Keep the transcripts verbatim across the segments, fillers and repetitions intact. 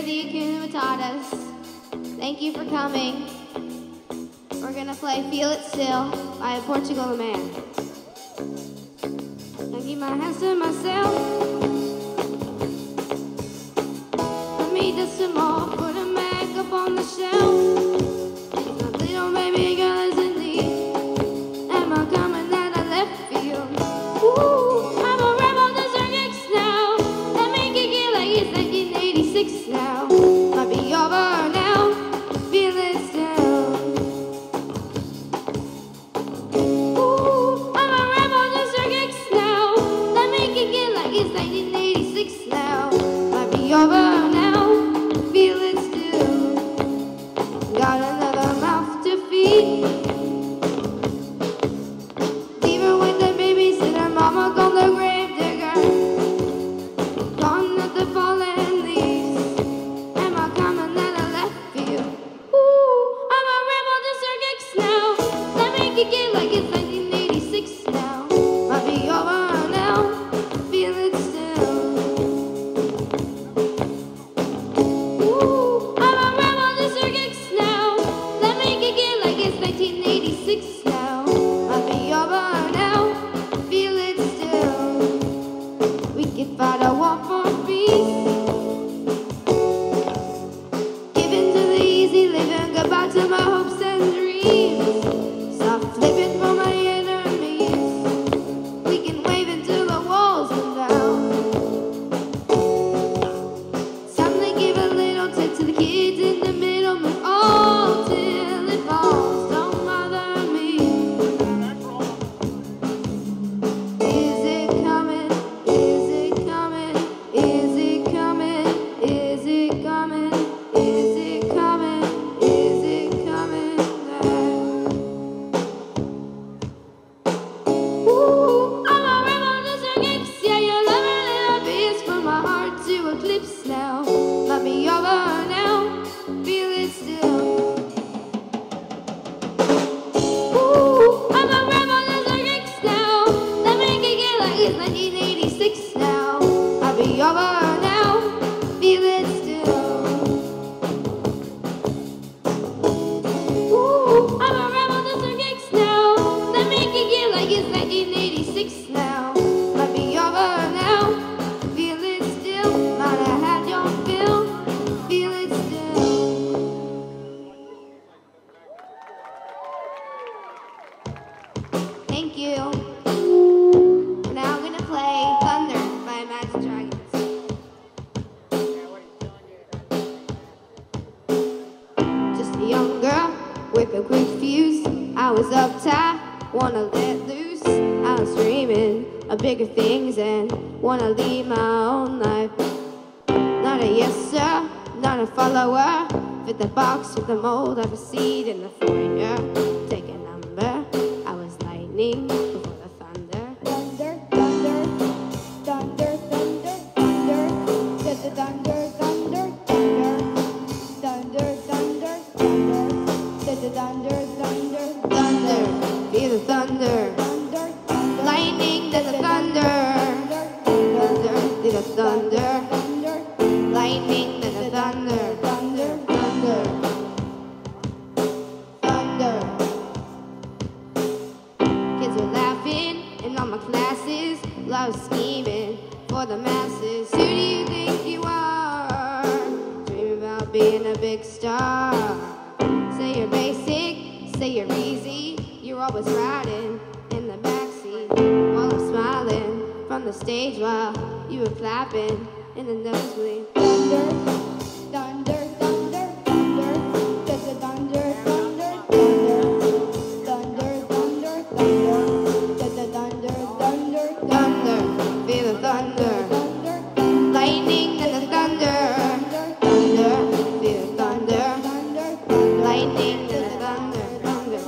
the Acuna Matatas. Thank you for coming. We're gonna play Feel It Still by Portugal the Man. I keep my hands to myself. Let me dust them off, put them back up on the shelf. My little baby girl is in need. Am I coming out of left field? Ooh, I'm a rebel to circuits now. Let me kick it like it's nineteen eighty-six now. Might be over now. Feel it still. Ooh, I'm a rebel to circuits now. Let me kick it like it's nineteen eighty-six now. Might be over now. Feel it still. Got another mouth to feed. Even when the babysitter mama called the grave digger, gone at the fallen leaves. Am I coming out of left field? Ooh, I'm a rebel to circuits now. Let me kick it like it's nineteen eighty-six now. Might be over now. Feel it still. Ooh, I'm a rebel to circuits now. Let me kick it like it's nineteen eighty-six now. Might be over now. Feel it still. We can fight a war for peace. Giving to the easy living, goodbye to my hopes and dreams. Stop living for my enemies. We can wave until the walls come down. Suddenly give a little tip to the kids in the middle, move all till it falls. Don't bother me. Is it coming? Is it coming? Is it coming? Is it coming? Is it coming? Is it coming now? Ooh, I'm a rebel to circuits. Yeah, you're loving it up. It's from my heart to eclipse now. Let me over now. Feel it still. Ooh, I'm a rebel to circuits now. Let me kick it like it's nineteen eighty-six now. I'll be over now. Feel it still. Ooh, I'm a rebel to circuits now. Let me kick it like it's nineteen eighty-six now. Might be over now. Feel it still. Might have had your fill. Feel it still. Thank you. We're now gonna play Thunder by Imagine Dragons. Just a young girl with a quick fuse. I was uptight, wanna let loose. I was dreaming of bigger things and wanna lead my own life. Not a yes sir, not a follower. Fit the box, fit the mold of a seed in the foyer. Take a number. I was lightning before the thunder. Thunder, thunder, thunder, thunder, thunder, get the thunder, thunder, thunder, thunder, thunder, thunder, get the thunder, thunder, Thunder, feel the thunder. thunder, thunder, Lightning, there's a thunder. Thunder, feel the thunder. thunder, Lightning, there's a thunder. thunder, Thunder, thunder. Kids were laughing in all my classes. Love scheming for the masses. Who do you think you are? Dream about being a big star. Say you're basic, say you're easy. You're always riding in the backseat while I'm smiling from the stage while you were clapping in the nosebleed. thunder, thunder, thunder, thunder, get the thunder, thunder, thunder, thunder, thunder, thunder, get the thunder, thunder, Thunder, feel the thunder. thunder, thunder, Lightning and the thunder. Thunder, feel the thunder. thunder, Lightning and the thunder. Thunder.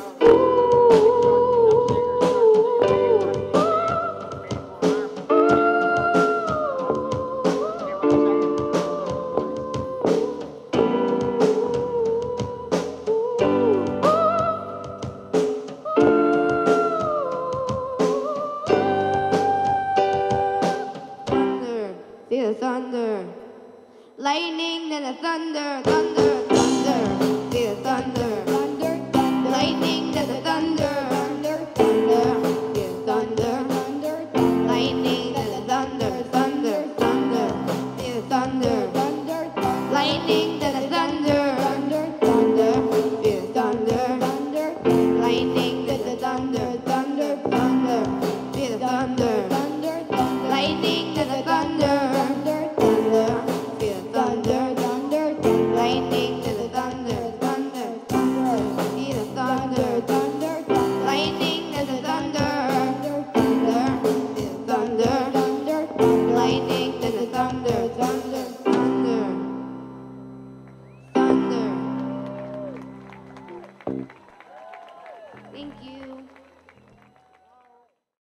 Thank you.